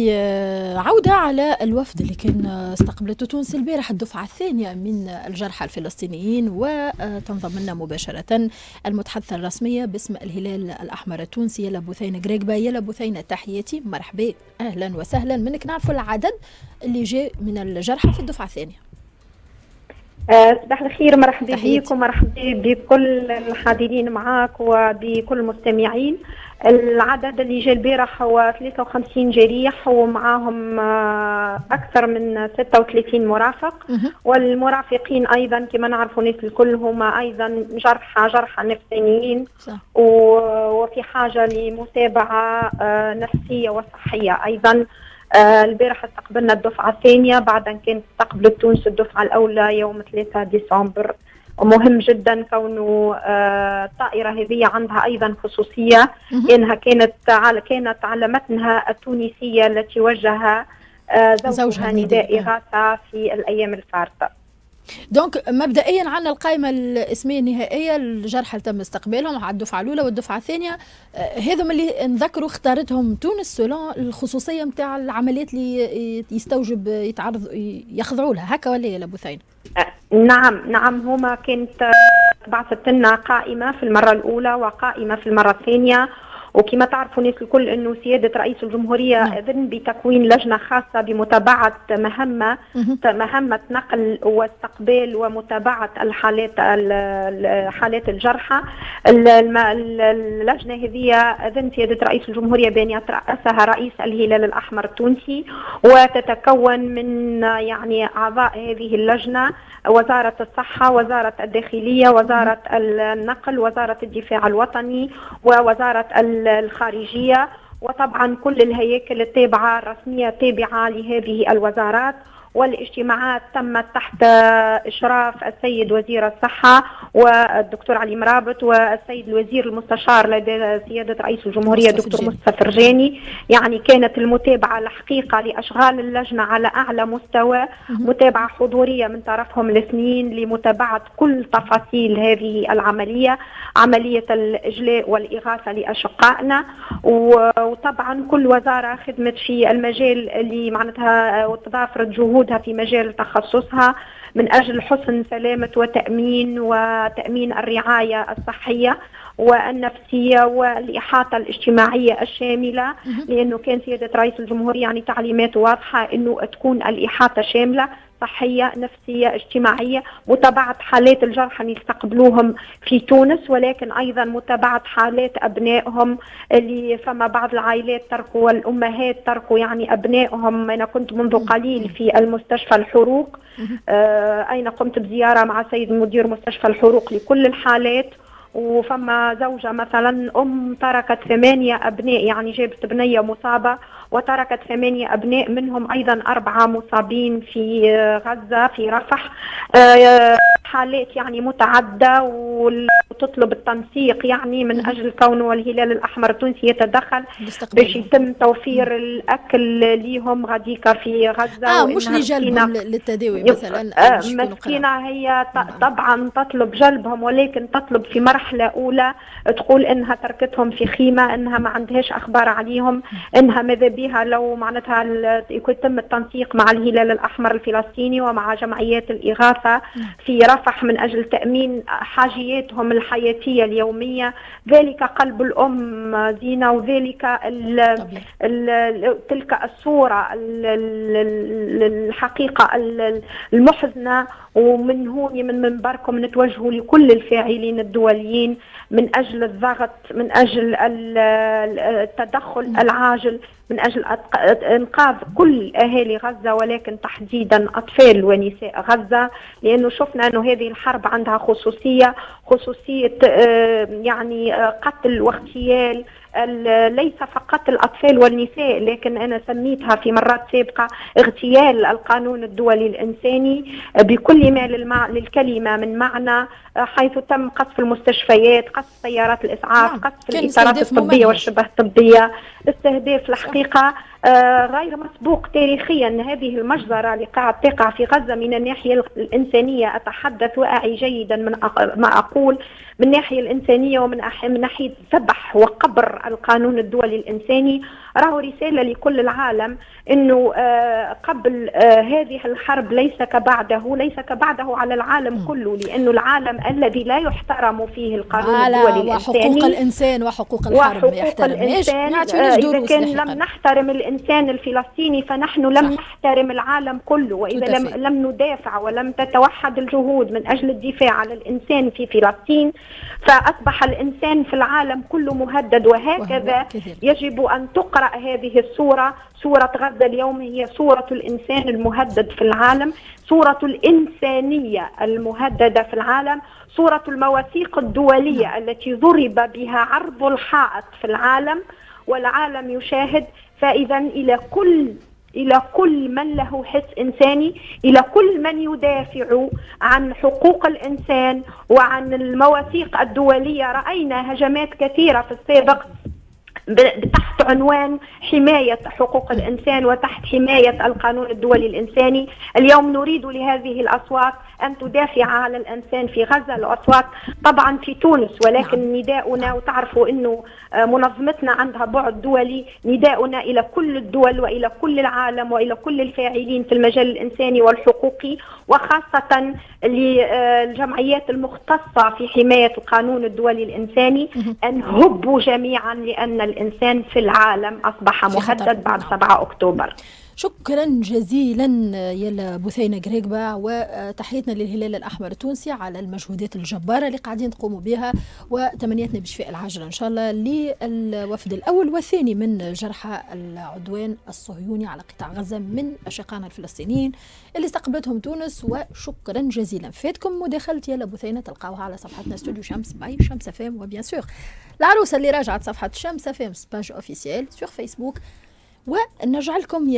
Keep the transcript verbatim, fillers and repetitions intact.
عودة على الوفد اللي كان استقبلته تونس البارح، الدفعة الثانية من الجرحى الفلسطينيين، وتنضم لنا مباشرة المتحدثة الرسمية باسم الهلال الأحمر التونسي يلا بثينة قريقبة. يلا بثينة، تحياتي، مرحبا، أهلا وسهلا. منك نعرفوا العدد اللي جاء من الجرحى في الدفعة الثانية. صباح الخير، مرحبا بكم، مرحبا بكل الحاضرين معاك وبكل المستمعين. العدد اللي جاء البارح هو ثلاثة وخمسين جريح ومعاهم أكثر من ستة وثلاثين مرافق، والمرافقين أيضا كما نعرفوا الناس الكل هما أيضا جرحى جرحى نفسانيين وفي حاجة لمتابعة نفسية وصحية أيضا. آه البارح استقبلنا الدفعة الثانية بعد أن كانت استقبلت تونس الدفعة الأولى يوم ثلاثة ديسمبر. ومهم جدا كونه آه الطائرة هذه عندها أيضا خصوصية، لأنها كانت على كانت على متنها التونسية التي وجهها آه زوجها نداء إغاثة في الأيام الفارطة. دونك مبدئيا عندنا القائمه الاسميه النهائيه الجرحى اللي تم استقبالهم على الدفعه الاولى والدفعه الثانيه. هذم اللي نذكروا اختارتهم تونس سولون الخصوصيه نتاع العمليات اللي يستوجب يتعرض يخضعوا لها، هكا ولا يا بثينة؟ نعم نعم، هما كانت بعثت لنا قائمه في المره الاولى وقائمه في المره الثانيه. وكما تعرفوا الناس الكل انه سياده رئيس الجمهوريه اذن بتكوين لجنه خاصه بمتابعه مهمه مهمه نقل واستقبال ومتابعه الحالات حالات الجرحى. اللجنه هذه اذن سياده رئيس الجمهوريه بان يترأسها رئيس الهلال الاحمر التونسي، وتتكون من يعني اعضاء هذه اللجنه وزاره الصحه، وزاره الداخليه، وزاره النقل، وزاره الدفاع الوطني، ووزاره الخارجية، وطبعا كل الهياكل التابعة الرسمية تابعة لهذه الوزارات. والاجتماعات تمت تحت إشراف السيد وزير الصحة والدكتور علي مرابط والسيد الوزير المستشار لدى سيادة رئيس الجمهورية دكتور مصطفى فرجاني. يعني كانت المتابعة الحقيقة لأشغال اللجنة على أعلى مستوى، متابعة حضورية من طرفهم الاثنين لمتابعة كل تفاصيل هذه العملية، عملية الإجلاء والإغاثة لأشقائنا. وطبعا كل وزارة خدمت في المجال اللي معناتها وتضافرت جهود في مجال تخصصها من أجل حسن سلامة وتأمين وتأمين الرعاية الصحية والنفسية والإحاطة الاجتماعية الشاملة، لأنه كان سيادة رئيس الجمهورية يعني تعليمات واضحة أنه تكون الإحاطة شاملة، صحية نفسية اجتماعية، متابعة حالات الجرحى اللي يستقبلوهم في تونس، ولكن أيضا متابعة حالات أبنائهم اللي فما بعض العائلات تركوا والأمهات تركوا يعني أبنائهم. أنا كنت منذ قليل في المستشفى الحروق، آه أين قمت بزيارة مع سيد مدير مستشفى الحروق لكل الحالات، وفما زوجة مثلا أم تركت ثمانية أبناء، يعني جابت بنية مصابة وتركت ثمانية أبناء منهم أيضا أربعة مصابين في غزة في رفح. حالات يعني متعدة وتطلب التنسيق يعني من أجل كونه الهلال الأحمر التونسي يتدخل باش يتم توفير الأكل ليهم غاديكا في غزة. آه مش لجلبهم للتداوي مثلا. آه مسكينة هي طبعا تطلب جلبهم، ولكن تطلب في مرحلة أولى تقول إنها تركتهم في خيمة، إنها ما عندهاش أخبار عليهم، إنها ماذا بها لو معناتها يتم التنسيق مع الهلال الأحمر الفلسطيني ومع جمعيات الإغاثة في رفح من أجل تأمين حاجياتهم الحياتية اليومية. ذلك قلب الأم زينة، وذلك ال ال تلك الصورة الحقيقة المحزنة. ومن هون من منبركم نتوجه لكل الفاعلين الدوليين من أجل الضغط، من أجل التدخل العاجل، من أجل إنقاذ كل أهالي غزة، ولكن تحديدا أطفال ونساء غزة، لأنه شفنا أنه هذه الحرب عندها خصوصية خصوصية يعني قتل واغتيال ليس فقط الأطفال والنساء، لكن أنا سميتها في مرات سابقة اغتيال القانون الدولي الإنساني بكل ما للكلمة من معنى، حيث تم قصف المستشفيات، قصف سيارات الإسعاف، قصف الإطارات الطبية والشبه الطبية، استهداف الحقيقة غير مسبوق تاريخيا. هذه المجزرة اللي قاعد تقع في غزة من الناحية الإنسانية، أتحدث وأعي جيدا من ما أقول، من الناحية الإنسانية ومن من ناحية ذبح وقبر القانون الدولي الإنساني، راهو رسالة لكل العالم أنه قبل هذه الحرب ليس كبعده، ليس كبعده على العالم كله، لأنه العالم الذي لا يحترم فيه القانون الدولي الإنساني وحقوق الإنسان وحقوق الحرب ما يحترمهاش. إذا كان لم نحترم الإنسان الفلسطيني فنحن لم صح. نحترم العالم كله، وإذا لم, لم ندافع ولم تتوحد الجهود من أجل الدفاع على الإنسان في فلسطين فأصبح الإنسان في العالم كله مهدد. وهكذا يجب أن تقرأ هذه الصورة، صورة غزة اليوم هي صورة الإنسان المهدد في العالم، صورة الإنسانية المهددة في العالم، صورة المواثيق الدولية التي ضرب بها عرض الحائط في العالم والعالم يشاهد. فإذا إلى كل إلى كل من له حس إنساني، إلى كل من يدافع عن حقوق الإنسان وعن المواثيق الدولية. رأينا هجمات كثيرة في السابق تحت عنوان حماية حقوق الإنسان وتحت حماية القانون الدولي الإنساني. اليوم نريد لهذه الأصوات أن تدافع على الإنسان في غزة، الأصوات طبعا في تونس، ولكن نداؤنا، وتعرفوا أنه منظمتنا عندها بعد دولي، نداؤنا إلى كل الدول وإلى كل العالم وإلى كل الفاعلين في المجال الإنساني والحقوقي، وخاصة للجمعيات المختصة في حماية القانون الدولي الإنساني، أن هبوا جميعا لأن الإنسان في العالم أصبح مهدد بعد سبعة أكتوبر. شكرا جزيلا يا بثينة قريقبة، وتحياتنا للهلال الأحمر التونسي على المجهودات الجبارة اللي قاعدين تقوموا بها، وتمنياتنا بالشفاء العاجل إن شاء الله للوفد الأول والثاني من جرحى العدوان الصهيوني على قطاع غزة من أشقائنا الفلسطينيين اللي استقبلتهم تونس. وشكرا جزيلا. فاتكم مداخلة يا بثينة تلقاوها على صفحتنا استوديو شمس باي شمس فام، وبيان سور العروسة اللي راجعت صفحة شمس فام سباج أوفيسيال سور فيسبوك. ونرجع لكم